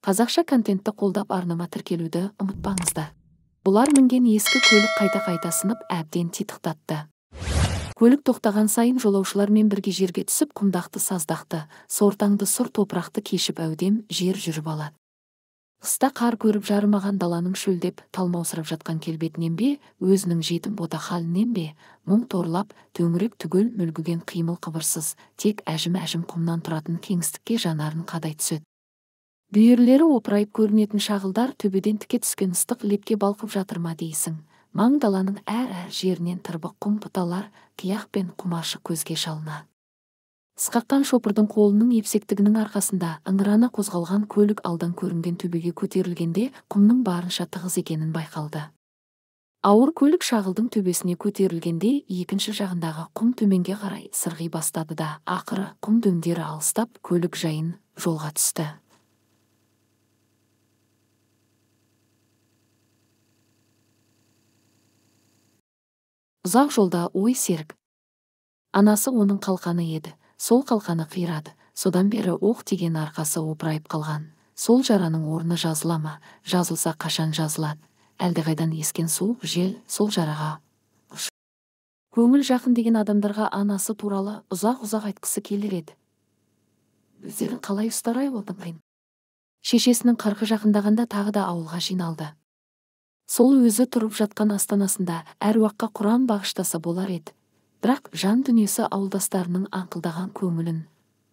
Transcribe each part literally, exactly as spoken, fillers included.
Қазақша контентті қолдап арнама тіркелуді ұмытпаңыздар. Бұлар мінген ескі көлік қайта-қайта сынып әбден титықтатты. Көлік тоқтаған сайын жолаушылармен бірге жерге түсіп құмдақты саздақты, сортаңды сұр топырақты кешіп әудем жер жүріп алады. Қыста қар көріп жарымаған даланың шөлдеп талмаусырап жатқан келбетінен бе, өзінің жетім бота халінен бе, мұң торлап, төңірек түгел мүлгіген қимыл қыбырсыз, тек әжім-әжім құмнан тұратын кеңістікке жанарын қадай түседі. Бүйірлері опырайып көрінетін шағылдар төбеден тіке түскен ыстық лепке балқып жатыр ма дейсің. Маң даланың әр-әр жерінен тырбық құм бұталар, қияқ пен құмашы көзге шалынады. Сқаққан шопырдың қолының епсектігінің арқасында ыңырана қозғалған көлік алдан көрінген төбеге көтерілгенде құмның барынша тығыз екенін байқалды. Ауыр көлік шағылдың төбесіне көтерілгенде екінші жағындағы құм төменге қарай сырғи бастады да, ақыры құм дөңдері алыстап көлік жайын жолға түсті. Ұзақ жолда ой серік. Анасы оның қалқаны еді. Сол қалқаны қирады, содан бері оқ тиген арқасы опырайып қалған. Сол жараның орны жазыла ма, жазылса қашан жазылады? Әлдеқайдан ескен суық жел сол жараға. Көңіл жақын деген адамдарға анасы туралы ұзақ-ұзақ айтқысы келер еді. Өздерін қалай ұстарай болдың қиын. Шешесінің қырқы жақындағанда тағы да ауылға жиналды. Сол өзі тұрып жатқан астанасында әруаққа Құран бағыштаса болар еді. Бірақ жан дүниесі ауылдастарының аңқылдаған көңілін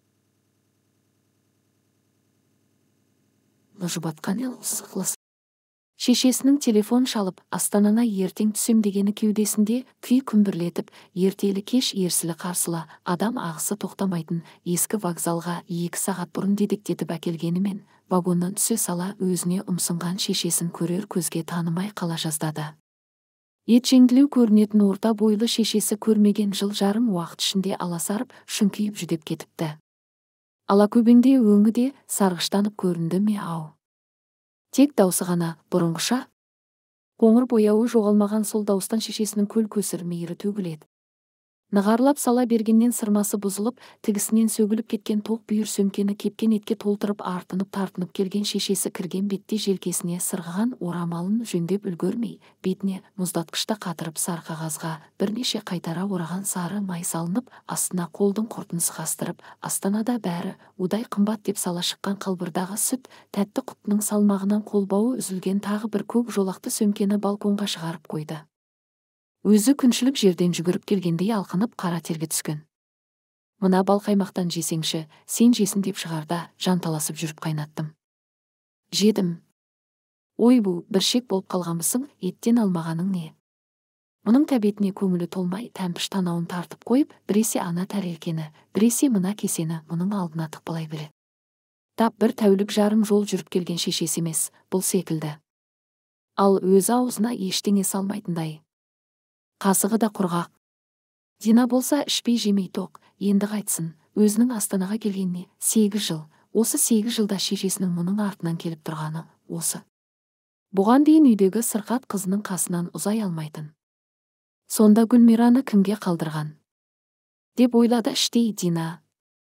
жұбатқан ел сықлыс. Шешесінің телефон шалып, астанана ертең түсем дегені кеудесінде күй күмбірлетіп, ертелі кеш ерсілі қарсылы адам ағысы тоқтамайтын ескі вокзалға екі сағат бұрын дедектетіп әкелгенімен, вагоннан түсе сала өзіне ұмсынған шешесін көрер көзге танымай қала жаздады. Етжеңділеу көрінетін орта бойлы шешесі көрмеген жыл жарым уақыт ішінде аласарып, шүңкиіп жүдеп кетіпті. Алакөбеңде өңі де сарғыштанып көрінді ме ау. Тек даусы ғана бұрынғыша. Қоңыр бояуы жоғалмаған сол дауыстан шешесінің көл көсір мейірі төгіледі. Нығарлап сала бергеннен сырмасы бұзылып, тігісінен сөгіліп кеткен тоқ бүйір сөмкені кепкен етке толтырып артынып тартынып келген шешесі кірген бетте желкесіне сырғыған орамалын жөндеп үлгермей, бетіне мұздатқышта қатырып сары қағазға бірнеше қайтара ораған сары май салынып, астына қолдың құртын сықастырып, астанада бәрі удай қымбат деп сала шыққан қалбырдағы сүт, тәтті құтының салмағынан қолбауы үзілген тағы бір көк жолақты сөмкені балконға шығарып қойды. Өзі күншілік жерден жүгіріп келгендей алқынып қара терге түскен. Мына бал қаймақтан жесеңші, сен жесін деп шығарда жанталасып жүріп қайнаттым. Жедім. Ой бұ, бір шек болып қалғанбысың, еттен алмағаның не? Мұның тәбетіне көңілі толмай тәмпіш танауын тартып қойып, біресе ана тәрелкені, біресе мына кесені мұның алдына тықпалай береді. Тап бір тәулік жарым жол жүріп келген шешесі емес, бұл секілді. Ал өзі аузына ештеңе салмайтындай. Қасығы да құрғақ. Дина болса ішпей жемей тоқ, енді қайтсын, өзінің астанаға келгеніне сегіз жыл, осы сегіз жылда шешесінің мұның артынан келіп тұрғаны осы. Бұған дейін үйдегі сырқат қызының қасынан ұзай алмайтын. Сонда Гүлмираны кімге қалдырған? Деп ойлады іштей Дина.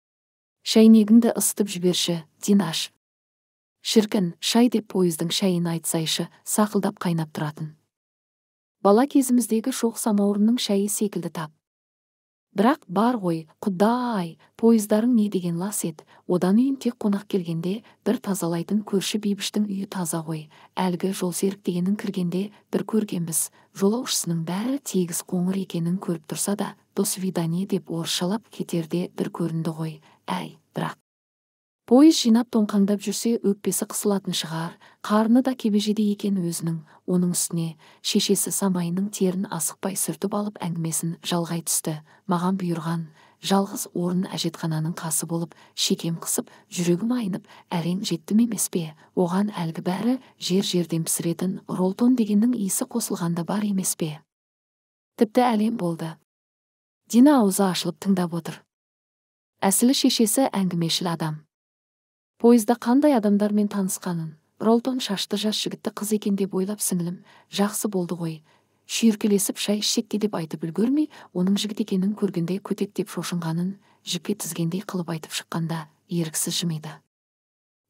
Шәйнегіңді ысытып жіберші, Динаш. Шіркін, шай деп пойыздың шайын айтсайшы, сақылдап қайнап тұратын. Бала кезіміздегі шоқ самаурынның шайы секілді тап. Бірақ бар ғой, құдай, пойыздарың не деген лас еді, одан үйін тек қонақ келгенде бір тазалайтын көрші бейбіштің үйі таза ғой. Әлгі жолсерік дегенің кіргенде бір көргенбіз, жолаушысының бәрі тегіс қоңыр екенін көріп тұрса да, до свидание деп орысшалап кетерде бір көрінді ғой. Әй, бірақ пойыз жинап тоңқаңдап жүрсе өкпесі қысылатын шығар, қарны да кебежеде екен өзінің, оның үстіне шешесі самайының терін асықпай сүртіп алып әңгімесін жалғай түсті. Маған бұйырған жалғыз орын әжетхананың қасы болып, шекем қысып, жүрегім айнып, әрең жеттім емес пе? Оған әлгі бәрі жер-жерден пісіретін ролтон дегеннің иісі қосылғанда бар емес пе? Тіпті әлем болды. Дина аузы ашылып тыңдап отыр. Әсілі шешесі әңгімешіл адам. Пойызда қандай адамдармен танысқанын, ролтон шашты жас жігітті қыз екен деп ойлап сіңілім, жақсы болды ғой. Шүйіркелесіп шай ішсекте деп айтып үлгермей, оның жігіт екенін көргенде көтек деп шошынғанын, жіпке тізгендей қылып айтып шыққанда еріксіз жымиды.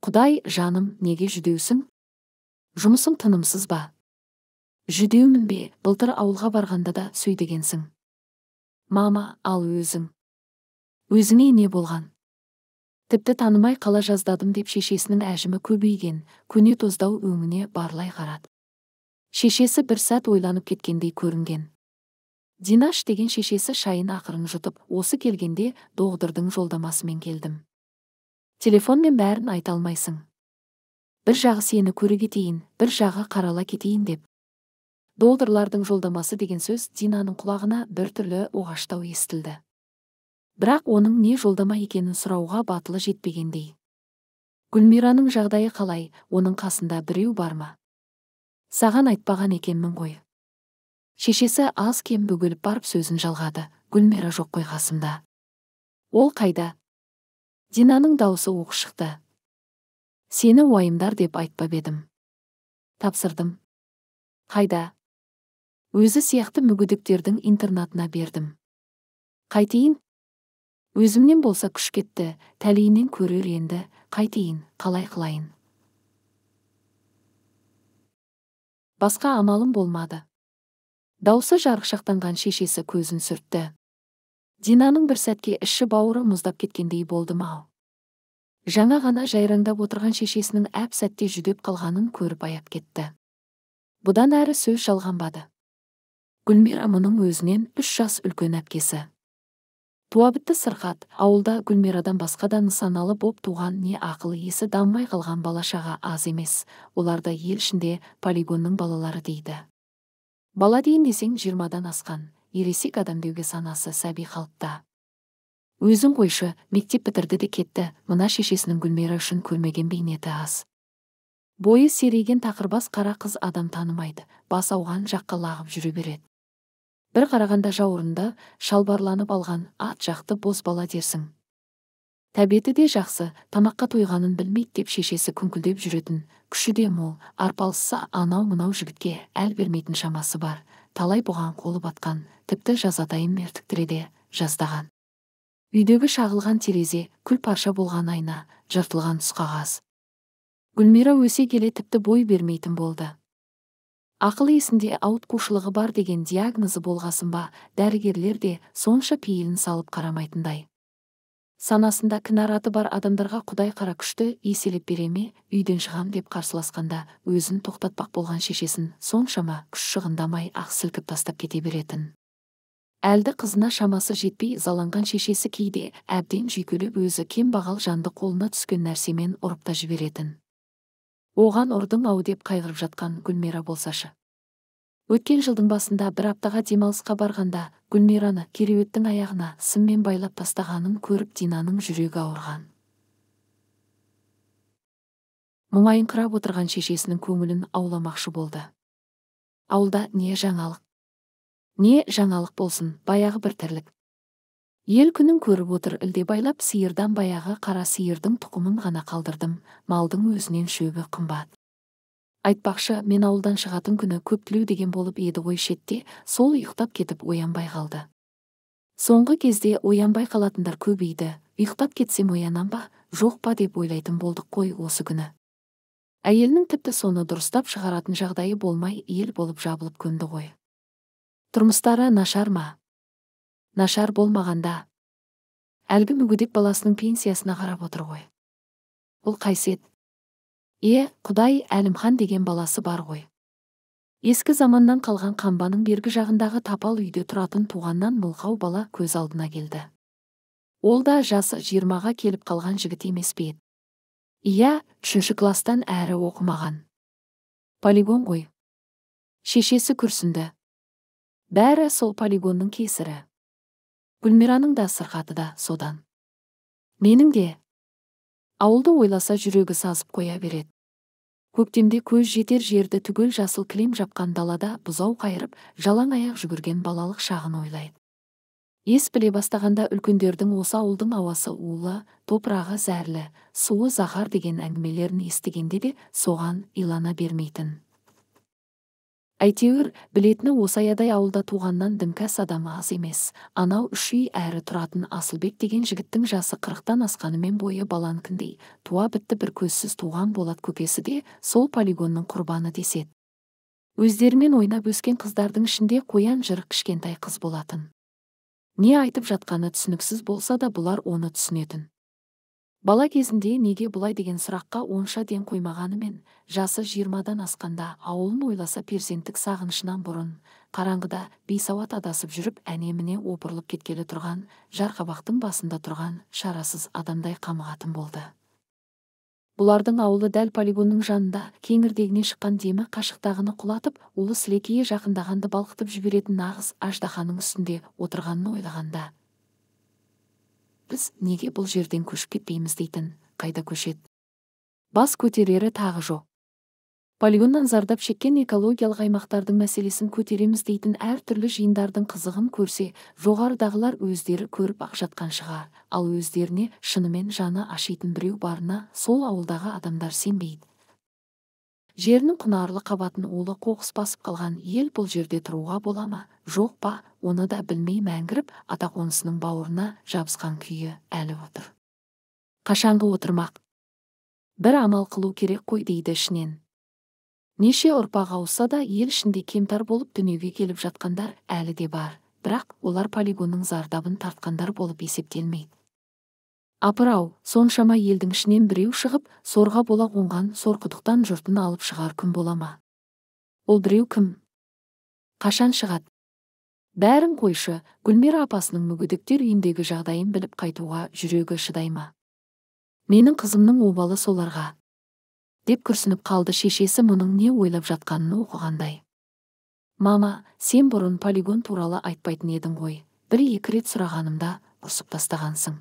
Құдай, жаным, неге жүдеусің? Жұмысың тынымсыз ба? Жүдеумін бе, былтыр ауылға барғанда да сөйдегенсің. Мама, ал өзің? Өзіңе не болған? Тіпті танымай қала жаздадым деп шешесінің әжімі көбейген, көне тоздау өңіне барлай қарады. Шешесі бір сәт ойланып кеткендей көрінген. Динаш деген шешесі шайын ақырын жұтып, осы келгенде доғдырдың жолдамасымен келдім. Телефонмен бәрін айта алмайсың. Бір жағы сені көре кетейін, бір жағы қарала кетейін деп. Доғдырлардың жолдамасы деген сөз Динаның құлағына бір түрлі оғаштау естілді. Бірақ оның не жолдама екенін сұрауға батылы жетпегендей. Гүлмираның жағдайы қалай, оның қасында біреу бар ма? Саған айтпаған екенмін ғой. Шешесі аз кем бөгеліп барып сөзін жалғады. Гүлмира жоқ қой қасымда. Ол қайда? Динаның даусы оқ шықты. Сені уайымдар деп айтпап едім. Тапсырдым. Қайда? Өзі сияқты мүгедектердің интернатына бердім. Қайтейін? Өзімнен болса күш кетті, тәлейінен көрер енді, қайтейін, қалай қылайын. Басқа амалым болмады. Даусы жарықшақтанған шешесі көзін сүртті. Динаның бір сәтке іші бауыры мұздап кеткендей болды мау. Жаңа ғана жайраңдап отырған шешесінің әп сәтте жүдеп қалғанын көріп аяп кетті. Бұдан әрі сөз жалғанбады. Гүлмира мұның өзінен үш жас үлкен әпкесі. Туабітті сырқат, ауылда Гүлмирадан басқа да нысаналы боп туған не ақылы есі даммай қалған балашаға аз емес. Оларда ел ішінде полигонның балалары дейді. Бала дейін десең жиырмадан асқан, ересек адам деуге санасы сәби қалыпта. Өзің қойшы, мектеп бітірді де кетті, мына шешесінің Гүлмира үшін көрмеген бейнеті аз. Бойы серейген тақырбас қара қыз адам танымайды, бас ауған жаққа лағып жүре береді. Бір қарағанда жауырында шалбарланып алған ат жақты боз бала дерсің. Тәбеті де жақсы, тамаққа тойғанын білмейді деп шешесі күңкілдеп жүретін, күші де мол, арпалысса анау-мынау жігітке әл бермейтін шамасы бар, талай бұған қолы батқан, тіпті жазатайым мертіктіреде жаздаған. Үйдегі шағылған терезе, күл парша болған айна, жыртылған түсқағаз. Гүлмира өсе келе тіпті бой бермейтін болды. Ақыл есінде ауытқушылығы бар деген диагнозы болғасын ба, дәрігерлер де сонша пейілін салып қарамайтындай. Санасында кінараты бар адамдарға Құдай қара күшті еселеп береме, үйден шығам деп қарсыласқанда өзін тоқтатпақ болған шешесін соншама күш шығындамай ақ сілкіп тастап кете беретін. Әлді қызына шамасы жетпей заланған шешесі кейде әбден жүйкелеп өзі кем бағал жанды қолына түскен нәрсемен ұрып та жіберетін. Оған ұрдың ау деп қайғырып жатқан Гүлмира болсашы. Өткен жылдың басында бір аптаға демалысқа барғанда Гүлмираны кереуеттің аяғына сыммен байлап тастағанын көріп Динаның жүрегі ауырған. Мұңайыңқырап отырған шешесінің көңілін ауламақшы болды. Ауылда не жаңалық? Не жаңалық болсын, баяғы бір тірлік. Ел күнін көріп отыр, ілде байлап сиырдан баяғы қара сиырдың тұқымын ғана қалдырдым, малдың өзінен шөбі қымбат. Айтпақшы, мен ауылдан шығатын күні көптілеу деген болып еді ғой шетте, сол ұйықтап кетіп оянбай қалды. Соңғы кезде оянбай қалатындар көбейді, ұйықтап кетсем оянам ба, жоқ па деп ойлайтын болдық қой осы күні. Әйелінің тіпті соны дұрыстап шығаратын жағдайы болмай ел болып жабылып көнді ғой. Тұрмыстары нашар ма? Нашар болмағанда. Әлгі мүгедек баласының пенсиясына қарап отыр ғой. Бұл қайсет? Е, Құдай, Әлімхан деген баласы бар ғой. Ескі заманнан қалған қамбаның бергі жағындағы тапал үйде тұратын туғаннан мылқау бала көз алдына келді. Ол да жасы жиырмаға келіп қалған жігіт емес пе еді. Иә, үшінші кластан әрі оқымаған. Полигон ғой. Шешесі күрсінді. Бәрі сол полигонның кесірі. Гүлмираның да сырқаты да содан. Менің де. Ауылды ойласа жүрегі сазып қоя береді. Көктемде көз жетер жерді түгел жасыл кілем жапқан далада бұзау қайырып, жалаң аяқ жүгірген балалық шағын ойлайды. Ес біле бастағанда үлкендердің осы ауылдың ауасы улы, топырағы зәрлі, суы зағар деген әңгімелерін естігенде де соған илана бермейтін. Әйтеуір, білетіні осы аядай ауылда туғаннан дімкәс адамы аз емес. Анау үш үй әрі тұратын Асылбек деген жігіттің жасы қырықтан асқанымен бойы баланкіндей. Туа бітті бір көзсіз туған болат көкесі де сол полигонның құрбаны деседі. Өздерімен ойнап өскен қыздардың ішінде қоян жырық кішкентай қыз болатын. Не айтып жатқаны түсініксіз болса да бұлар оны түсінетін. Бала кезінде неге бұлай деген сұраққа онша ден қоймағанымен, жасы жиырмадан асқанда ауылын ойласа перзенттік сағынышынан бұрын, қараңғыда бейсауат адасып жүріп әне-міне опырылып кеткелі тұрған, жарқабақтың басында тұрған шарасыз адамдай қамығатын болды. Бұлардың ауылы дәл полигонның жанында, кеңірдегіне шыққан демі қашықтағыны құлатып, улы сілекейі жақындағанды балқытып жіберетін нағыз аждаханың үстінде отырғанын ойлағанда, біз неге бұл жерден көшіп кетпейміз дейтін, қайда көшет? Бас көтерері тағы жоқ. Полигоннан зардап шеккен экологиялық аймақтардың мәселесін көтереміз дейтін әр түрлі жиындардың қызығын көрсе, жоғарыдағылар өздері көріп ақ жатқан шығар, ал өздеріне шынымен жаны ашитын біреу барына сол ауылдағы адамдар сенбейді. Жерінің құнарлы қабатын улы қоқыс басып қалған ел бұл жерде тұруға бола ма, жоқ па, оны да білмей мәңгіріп атақонысының бауырына жабысқан күйі әлі отыр. Қашанғы отырмақ? Бір амал қылу керек қой дейді ішінен. Неше ұрпақ ауысса да ел ішінде кемтар болып дүниеге келіп жатқандар әлі де бар, бірақ олар полигонның зардабын тартқандар болып есептелмейді. Апыр-ау, соншама елдің ішінен біреу шығып, сорға бола қонған сорқұдықтан жұртын алып шығар күн бола ма? Ол біреу кім? Қашан шығады? Бәрін қойшы, Гүлмира апасының мүгедектер үйіндегі жағдайын біліп қайтуға жүрегі шыдай ма? Менің қызымның обалы соларға. Деп күрсініп қалды шешесі мұның не ойлап жатқанын оқығандай. Мама, сен бұрын полигон туралы айтпайтын едің ғой. Бір-екі рет сұрағанымда ұрсып тастағансың.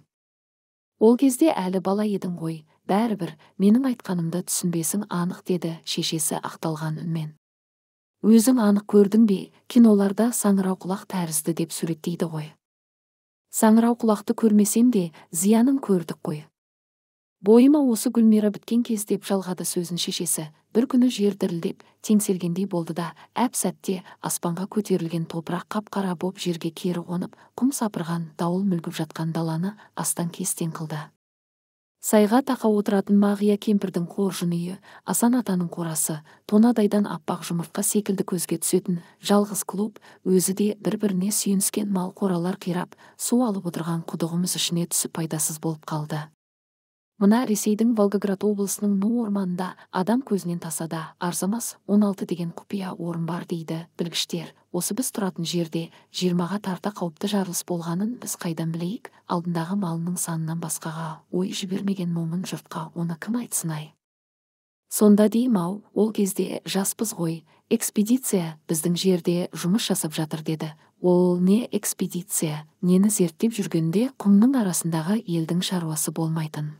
Ол кезде әлі бала едің ғой, бәрібір менің айтқанымды түсінбесің анық деді шешесі ақталған үнмен. Өзің анық көрдің бе, киноларда саңырауқұлақ тәрізді деп суреттейді ғой. Саңырауқұлақты көрмесем де зиянын көрдік қой. Бойыма осы Гүлмира біткен кез деп жалғады сөзін шешесі. Бір күні жер дірілдеп, теңселгендей болды да, әп сәтте аспанға көтерілген топырақ қап-қара боп жерге кері қонып, құм сапырған, дауыл мүлгіп жатқан даланы астан-кестен қылды. Сайға тақа отыратын Мағия кемпірдің қоржын үйі, Асан атаның қорасы, тонадайдан аппақ жұмыртқа секілді көзге түсетін жалғыз клуб, өзі де бір-біріне сүйініскен мал қоралар қирап, су алып отырған құдығымыз ішіне түсіп пайдасыз болып қалды. Мына Ресейдің Волгоград облысының Ну орманында адам көзінен тасада арзамас он алты деген құпия орын бар дейді білгіштер. Осы біз тұратын жерде жиырмаға тарта қауіпті жарылыс болғанын біз қайдан білейік, алдындағы малының санынан басқаға ой жібермеген момын жұртқа оны кім айтсын-ай? Сонда деймін-ау, ол кезде жаспыз ғой, экспедиция біздің жерде жұмыс жасап жатыр деді. Ол не экспедиция, нені зерттеп жүргенде құмның арасындағы елдің шаруасы болмайтын.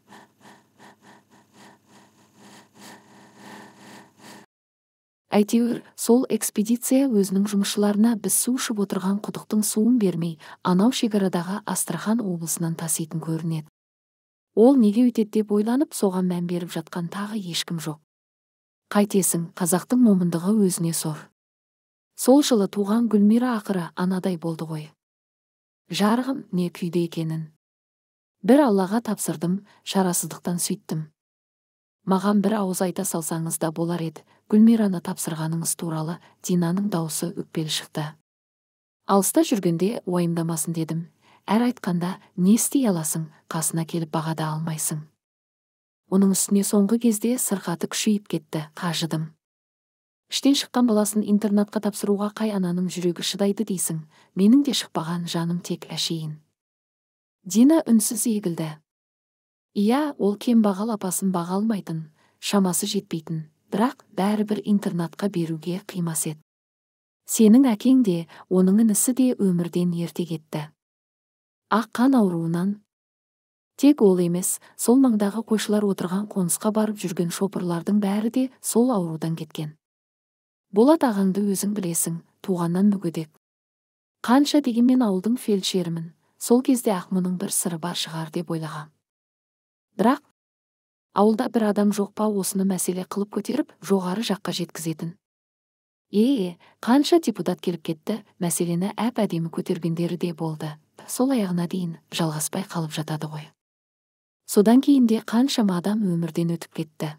Әйтеуір, сол экспедиция өзінің жұмысшыларына біз су ішіп отырған құдықтың суын бермей, анау шекарадағы Астрахан облысынан таситын көрінеді. Ол неге өйтеді деп ойланып, соған мән беріп жатқан тағы ешкім жоқ. Қайтесің, қазақтың момындығы өзіне сор. Сол жылы туған Гүлмира ақыры анадай болды ғой. Жарығым не күйде екенін. Бір Аллаға тапсырдым, шарасыздықтан сөйттім. Маған бір ауыз айта салсаңыз да болар еді, Гүлмираны тапсырғаныңыз туралы Динаның даусы өкпелі шықты. Алыста жүргенде уайымдамасын дедім. Әр айтқанда не істей аласың, қасына келіп бағада алмайсың. Оның үстіне соңғы кезде сырқаты күшейіп кетті, қажыдым. Іштен шыққан баласын интернатқа тапсыруға қай ананың жүрегі шыдайды дейсің, менің де шықпаған жаным тек әшейін. Дина үнсіз егілді. Иә, ол кем бағал апасын баға алмайтын, шамасы жетпейтін, бірақ бәрібір интернатқа беруге қимас еді. Сенің әкең де, оның інісі де өмірден ерте кетті. Ақ қан ауруынан. Тек ол емес, сол маңдағы қойшылар отырған қонысқа барып жүрген шопырлардың бәрі де сол аурудан кеткен. Болат ағаңды өзің білесің, туғаннан мүгедек. Қанша дегенмен ауылдың фельдшерімін, сол кезде ақ мұның бір сыры бар шығар деп ойлағам. Бірақ ауылда бір адам жоқ па осыны мәселе қылып көтеріп жоғары жаққа жеткізетін. Е, қанша депутат келіп кетті, мәселені әп әдемі көтергендері де болды. Сол аяғына дейін жалғаспай қалып жатады ғой. Содан кейін де қаншама адам өмірден өтіп кетті.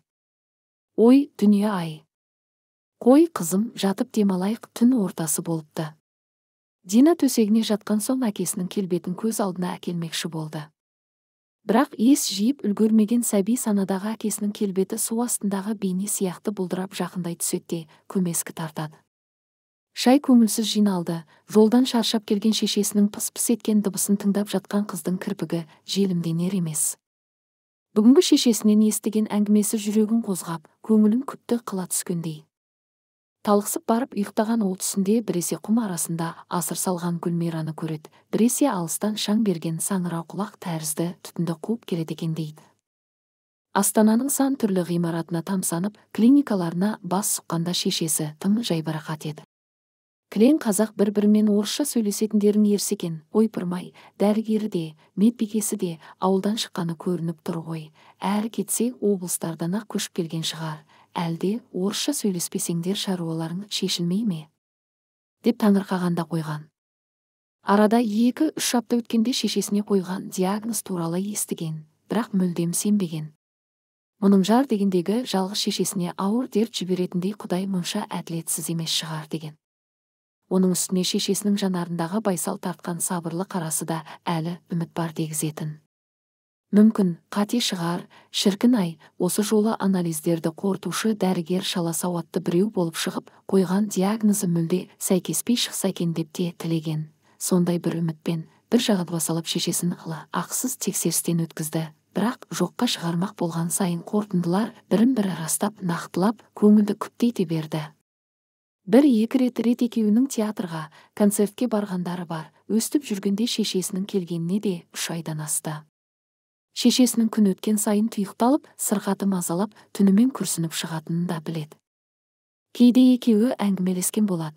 Ой, дүние ай. Қой, қызым, жатып демалайық, түн ортасы болыпты. Дина төсегіне жатқан соң әкесінің келбетін көз алдына әкелмекші болды. Бірақ ес жиып үлгермеген сәби санадағы әкесінің келбеті су астындағы бейне сияқты бұлдырап жақындай түсетте көмескі тартады. Шай көңілсіз жиналды, жолдан шаршап келген шешесінің пыс-пыс еткен дыбысын тыңдап жатқан қыздың кірпігі желімденер емес. Бүгінгі шешесінен естіген әңгімесі жүрегін қозғап, көңілін күпті қыла түскендей. Талықсып барып ұйықтаған ол түсінде біресе құм арасында асыр салған Гүлмираны көреді, біресе алыстан шаң берген саңырау құлақ тәрізді түтінді қуып келеді екен дейді. Астананың сан түрлі ғимаратына тамсанып, клиникаларына бас сұққанда шешесі тым жайбарақат еді. Кілең қазақ бір-бірімен орысша сөйлесетіндерін ерсе екен, ойпырмай, дәрігері де, медбикесі де ауылдан шыққаны көрініп тұр ғой. Әрі кетсе облыстардан ақ көшіп келген шығар. Әлде орысша сөйлеспесеңдер шаруаларың шешілмей ме? Деп таңырқағанда қойған. Арада екі-үш апта өткенде шешесіне қойған диагноз туралы естіген, бірақ мүлдем сенбеген. Мұның жар дегендегі жалғыз шешесіне ауыр дерт жіберетіндей Құдай мұнша әділетсіз емес шығар деген. Оның үстіне шешесінің жанарындағы байсал тартқан сабырлы қарасы да әлі үміт бар дегізетін. Мүмкін, қате шығар, шіркін-ай, осы жолы анализдерді қорытушы дәрігер шала сауатты біреу болып шығып, қойған диагнозы мүлде сәйкеспей шықса екен деп те тілеген. Сондай бір үмітпен бір жағаға салып шешесін ылы ақсыз тексерістен өткізді. Бірақ жоққа шығармақ болған сайын қорытындылар бірін-бірі растап, нақтылап, көңілді күптейте берді. Бір-екі рет рет екеуінің театрға, концертке барғандары бар. Өстіп жүргенде шешесінің келгеніне де үш айдан асты. Шешесінің күн өткен сайын тұйықталып, сырқаты мазалап, түнімен күрсініп шығатынын да біледі. Кейде екеуі әңгімелескен болады.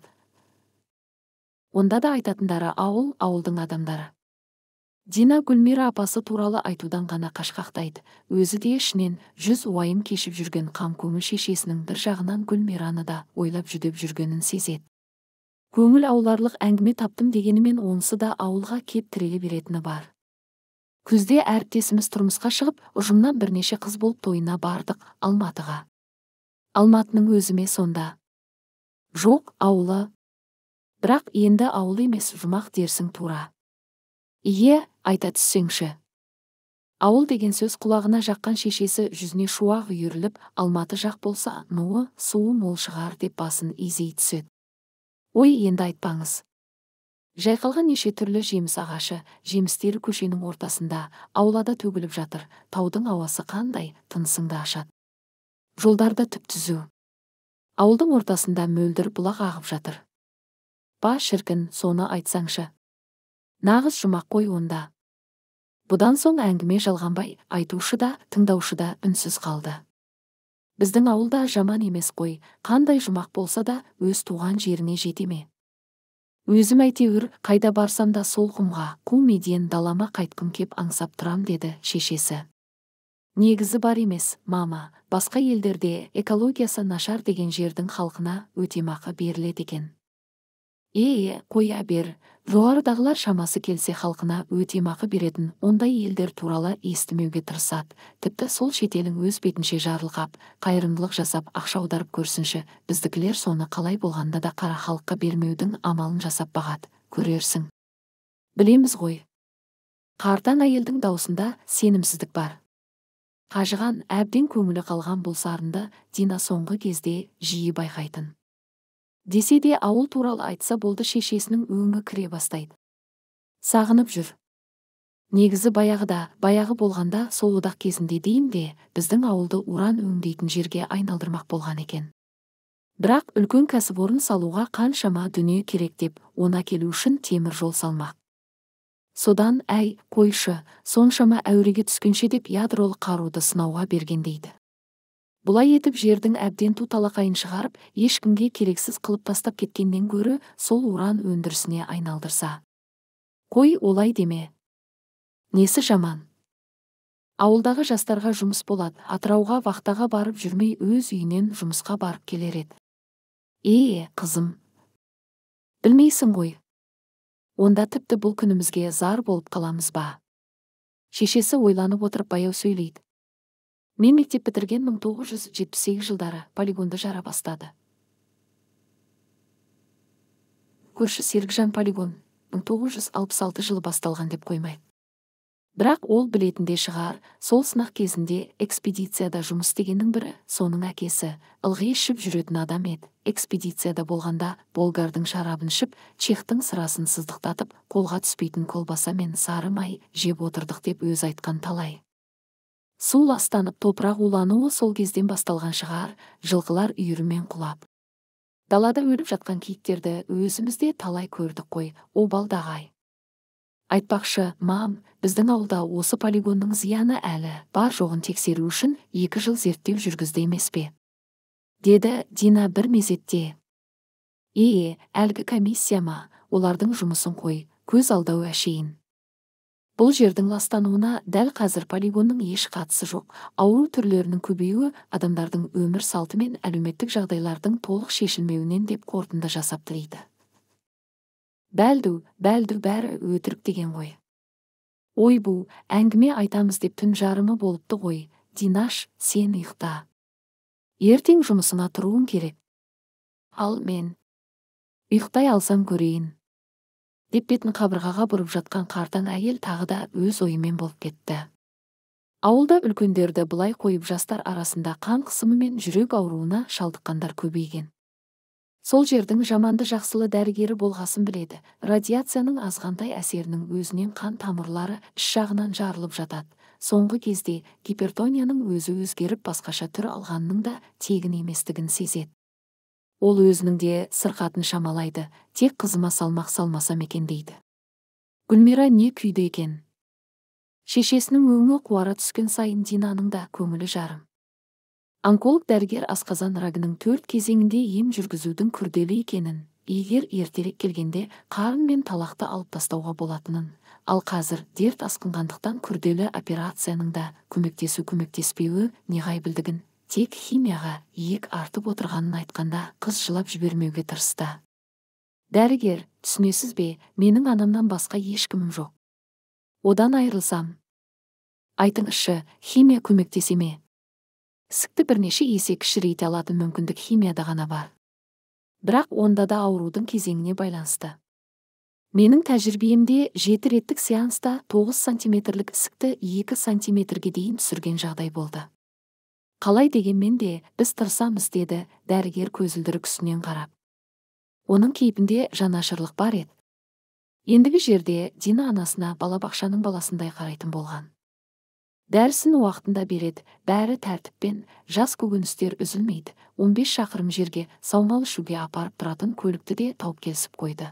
Онда да айтатындары ауыл, ауылдың адамдары. Дина Гүлмира апасы туралы айтудан ғана қашқақтайды. Өзі де ішінен жүз уайым кешіп жүрген қам көңіл шешесінің бір жағынан Гүлмираны да ойлап жүдеп жүргенін сезеді. Көңіл ауларлық әңгіме таптым дегенімен онысы да ауылға кеп тіреле беретіні бар. Күзде әріптесіміз тұрмысқа шығып, ұжымнан бірнеше қыз болып тойына бардық Алматыға. Алматының өзіме сонда. Жоқ, ауылы. Бірақ енді ауыл емес, жұмақ дерсің тура. Ие, айта түссеңші. Ауыл деген сөз құлағына жаққан шешесі жүзіне шуақ үйіріліп, Алматы жақ болса, нуы, суы мол шығар деп басын изей түседі. Ой, енді айтпаңыз. Жайқалған неше түрлі жеміс ағашы, жемістері көшенің ортасында, аулада төгіліп жатыр. Таудың ауасы қандай, тынысыңды ашады. Жолдарда түп-түзу. Ауылдың ортасында мөлдір бұлақ ағып жатыр. Ба шіркін, соны айтсаңшы. Нағыз жұмақ қой онда. Бұдан соң әңгіме жалғанбай, айтушы да, тыңдаушы да үнсіз қалды. Біздің ауылда жаман емес қой, қандай жұмақ болса да өз туған жеріне жете ме? Өзім әйтеуір қайда барсам да сол құмға, қу меден далама қайтқым кеп аңсап тұрам, деді шешесі. Негізі бар емес, мама, басқа елдерде экологиясы нашар деген жердің халқына өтемақы беріледі екен. Е, қоя бер, жоғарыдағылар шамасы келсе халқына өтемақы беретін ондай елдер туралы естімеуге тырысады. Тіпті сол шетелің өз бетінше жарылғап, қайырымдылық жасап ақша аударып көрсінші, біздікілер соны қалай болғанда да қара халыққа бермеудің амалын жасап бағады, көрерсің. Білеміз ғой. Қартаң әйелдің даусында сенімсіздік бар. Қажыған, әбден көңілі қалған бұл сарынды Дина соңғы кезде жиі байқайтын. Десе де ауыл туралы айтса болды, шешесінің өңі кіре бастайды. Сағынып жүр. Негізі баяғыда, баяғы болғанда сол одақ кезінде дейім де, біздің ауылды уран өңдейтін жерге айналдырмақ болған екен. Бірақ үлкен кәсіпорын салуға қаншама дүние керек деп, ona келу үшін темір жол салмақ. Содан, әй, қойшы, соншама әуреге түскенше деп ядролық қаруды сынауға берген дейді. Бұлай етіп жердің әбден туталақайын шығарып, ешкімге керексіз қылып тастап кеткеннен гөрі сол уран өндірісіне айналдырса. Қой, олай деме. Несі жаман? Ауылдағы жастарға жұмыс болады, Атырауға вақтаға барып жүрмей өз үйінен жұмысқа барып келер еді. Е, қызым, білмейсің ғой. Онда тіпті бұл күнімізге зар болып қаламыз ба? Шешесі ойланып отырып баяу сөйлейді. Мен мектеп бітірген мың тоғыз жүз жетпіс сегіз жылдары полигонды жара бастады. Көрші Серікжан полигон мың тоғыз жүз алпыс алты жылы басталған деп қоймайды. Бірақ ол білетінде шығар, сол сынақ кезінде экспедицияда жұмыс істегеннің бірі, соның әкесі, ылғи ішіп жүретін адам еді. Экспедицияда болғанда болгардың шарабын ішіп, чехтың сырасын сыздықтатып, қолға түспейтін колбаса мен сары май жеп отырдық деп өз айтқан талай. Су ластанып топырақ улануы сол кезден басталған шығар, жылқылар үйірімен құлап. Далада өліп жатқан киіктерді өзімізде талай көрдік қой, обалдағай. Айтпақшы, мам, біздің ауылда осы полигонның зияны әлі бар жоғын тексеру үшін екі жыл зерттеу жүргізді емес пе? Деді Дина бір мезетте. Е, әлгі комиссия ма, олардың жұмысын қой, көз алдау әшейін. Бұл жердің ластануына дәл қазір полигонның еш қатысы жоқ. Ауру түрлерінің көбеюі адамдардың өмір салты мен әлеуметтік жағдайлардың толық шешілмеуінен деп қорытынды жасап дейді. Бәлду, бәлду бәрі өтірік деген ғой. Ой бұл, әңгіме айтамыз деп түн жарымы болыпты ғой. Динаш, сен ұйықта. Ертең жұмысыңа тұруың керек. Ал мен ұйықтай алсам көрейін. Деп бетін қабырғаға бұрып жатқан қартаң әйел тағы да өз ойымен болып кетті. Ауылда үлкендерді бұлай қойып жастар арасында қан қысымы мен жүрек ауруына шалдыққандар көбейген. Сол жердің жаманды жақсылы дәрігері болғасын біледі. Радиацияның азғантай әсерінің өзінен қан тамырлары іш жағынан жарылып жатады. Соңғы кезде гипертонияның өзі өзгеріп басқаша түр алғанның да тегін еместігін сезеді. Ол өзінің де сырқатын шамалайды, тек қызыма салмақ салмасам екен дейді. Гүлмира не күйді екен? Шешесінің өңі қуара түскен сайын Динаның да көңілі жарым. Онколог дәрігер асқазан рагының төрт кезеңінде ем жүргізудің күрделі екенін, егер ертерек келгенде қарын мен талақты алып тастауға болатынын, ал қазір дерт асқынғандықтан күрделі операцияның да көмектесу көмектеспеуі неғай білдігін, тек химияға иек артып отырғанын айтқанда қыз жылап жібермеуге тырысты. Дәрігер, түсінесіз бе, менің анамнан басқа ешкімім жоқ. Одан айырылсам, айтыңызшы, химия көмектесе ме? Ісікті бірнеше есе кішірейте алатын мүмкіндік химияда ғана бар. Бірақ онда да аурудың кезеңіне байланысты. Менің тәжірибемде жеті реттік сеанста тоғыз сантиметрлік ісікті екі сантиметрге дейін түсірген жағдай болды. Қалай дегенмен де біз тырысамыз деді дәрігер көзілдірік үстінен қарап. Оның кейпінде жанашырлық бар еді. Ендігі жерде Дина анасына балабақшаның баласындай қарайтын болған. Дәрісін уақытында береді, бәрі тәртіппен, жас көкөністер үзілмейді. он бес шақырым жерге саумал ішуге апарып тұратын көлікті де тауып келісіп қойды.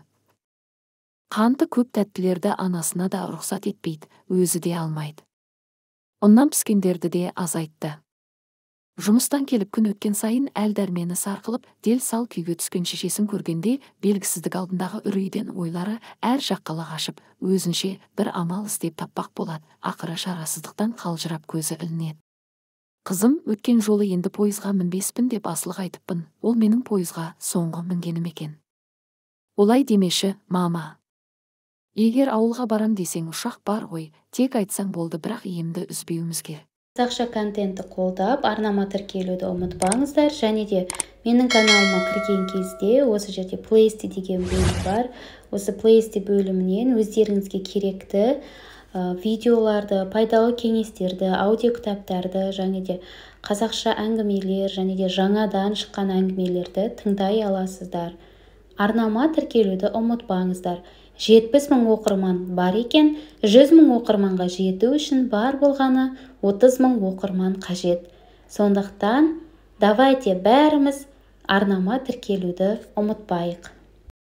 Қанты көп тәттілерді анасына да рұқсат етпейді, өзі де алмайды. Оннан піскендерді де азайтты. Жұмыстан келіп күн өткен сайын әл дәрмені сарқылып, дел сал күйге түскен шешесін көргенде белгісіздік алдындағы үрейден ойлары әр жаққала қашып, өзінше бір амал іздеп таппақ болады, ақыры шарасыздықтан қалжырап көзі ілінеді. Қызым, өткен жолы енді пойызға мінбеспін деп асылық айтыппын, ол менің пойызға соңғы мінгенім екен. Олай демеші, мама. Егер ауылға барам десең ұшақ бар ғой, тек айтсаң болды, бірақ емді үзбеуіміз керек. Қазақша контентті қолдап, арнама тіркелуді ұмытпаңыздар, және де менің каналыма кірген кезде осы жерде плейлисті деген бөлім бар. Осы плейлисті бөлімінен өздеріңізге керекті ә, видеоларды, пайдалы кеңестерді, аудио кітаптарды, және де қазақша әңгімелер, және де жаңадан шыққан әңгімелерді тыңдай аласыздар. Арнама тіркелуді ұмытпаңыздар. жетпіс мың оқырман бар екен, жүз мың оқырманға жету үшін бар болғаны отыз мың оқырман қажет. Сондықтан давайте бәріміз арнама тіркелуді ұмытпайық.